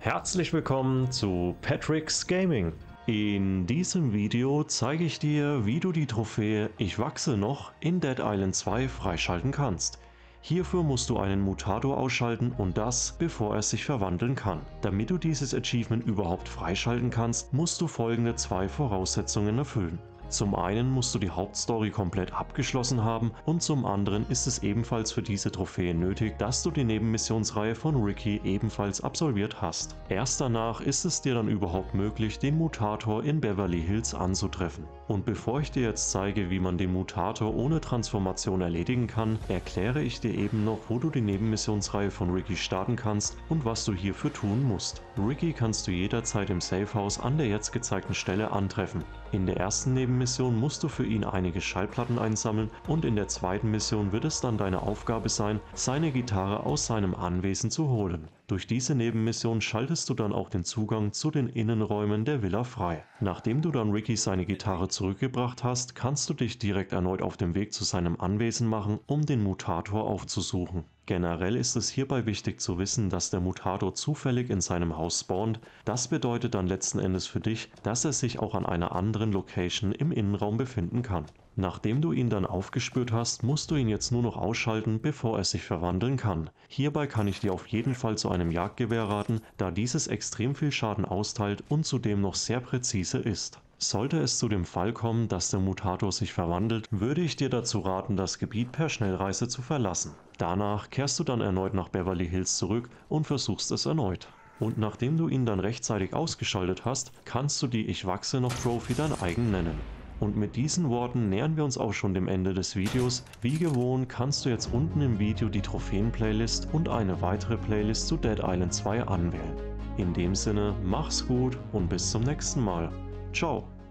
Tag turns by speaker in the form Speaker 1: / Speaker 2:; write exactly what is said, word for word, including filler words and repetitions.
Speaker 1: Herzlich willkommen zu Patrick's Gaming. In diesem Video zeige ich dir, wie du die Trophäe Ich wachse noch in Dead Island zwei freischalten kannst. Hierfür musst du einen Mutator ausschalten und das, bevor er sich verwandeln kann. Damit du dieses Achievement überhaupt freischalten kannst, musst du folgende zwei Voraussetzungen erfüllen. Zum einen musst du die Hauptstory komplett abgeschlossen haben und zum anderen ist es ebenfalls für diese Trophäe nötig, dass du die Nebenmissionsreihe von Ricky ebenfalls absolviert hast. Erst danach ist es dir dann überhaupt möglich, den Mutator in Beverly Hills anzutreffen. Und bevor ich dir jetzt zeige, wie man den Mutator ohne Transformation erledigen kann, erkläre ich dir eben noch, wo du die Nebenmissionsreihe von Ricky starten kannst und was du hierfür tun musst. Ricky kannst du jederzeit im Safehouse an der jetzt gezeigten Stelle antreffen. In der ersten Nebenmission musst du für ihn einige Schallplatten einsammeln und in der zweiten Mission wird es dann deine Aufgabe sein, seine Gitarre aus seinem Anwesen zu holen. Durch diese Nebenmission schaltest du dann auch den Zugang zu den Innenräumen der Villa frei. Nachdem du dann Ricky seine Gitarre zurückgebracht hast, kannst du dich direkt erneut auf den Weg zu seinem Anwesen machen, um den Mutator aufzusuchen. Generell ist es hierbei wichtig zu wissen, dass der Mutator zufällig in seinem Haus spawnt. Das bedeutet dann letzten Endes für dich, dass er sich auch an einer anderen Location im Innenraum befinden kann. Nachdem du ihn dann aufgespürt hast, musst du ihn jetzt nur noch ausschalten, bevor er sich verwandeln kann. Hierbei kann ich dir auf jeden Fall zu einem Jagdgewehr raten, da dieses extrem viel Schaden austeilt und zudem noch sehr präzise ist. Sollte es zu dem Fall kommen, dass der Mutator sich verwandelt, würde ich dir dazu raten, das Gebiet per Schnellreise zu verlassen. Danach kehrst du dann erneut nach Beverly Hills zurück und versuchst es erneut. Und nachdem du ihn dann rechtzeitig ausgeschaltet hast, kannst du die Ich wachse noch Trophy dein eigen nennen. Und mit diesen Worten nähern wir uns auch schon dem Ende des Videos. Wie gewohnt kannst du jetzt unten im Video die Trophäen-Playlist und eine weitere Playlist zu Dead Island zwei anwählen. In dem Sinne, mach's gut und bis zum nächsten Mal. Ciao.